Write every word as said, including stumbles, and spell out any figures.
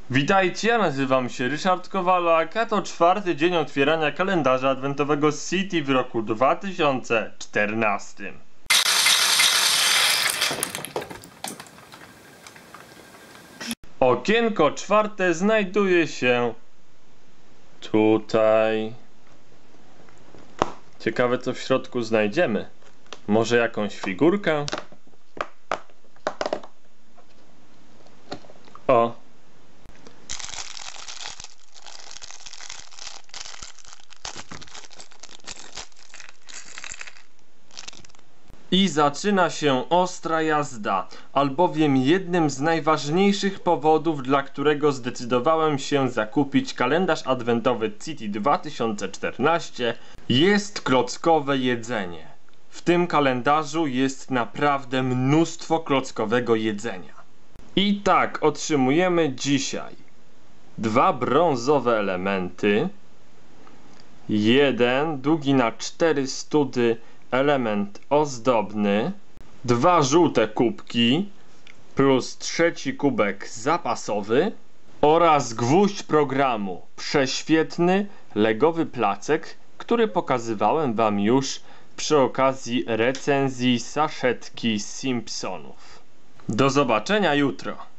Witajcie, ja nazywam się Ryszard Kowalak, a to czwarty dzień otwierania kalendarza adwentowego City w roku dwa tysiące czternastym. Okienko czwarte znajduje się tutaj. Ciekawe, co w środku znajdziemy. Może jakąś figurkę? O! I zaczyna się ostra jazda, albowiem jednym z najważniejszych powodów, dla którego zdecydowałem się zakupić kalendarz adwentowy City dwa tysiące czternaście, jest klockowe jedzenie. W tym kalendarzu jest naprawdę mnóstwo klockowego jedzenia. I tak otrzymujemy dzisiaj dwa brązowe elementy, jeden długi na cztery study element ozdobny, dwa żółte kubki plus trzeci kubek zapasowy oraz gwóźdź programu prześwietny legowy placek, który pokazywałem wam już przy okazji recenzji saszetki Simpsonów. Do zobaczenia jutro.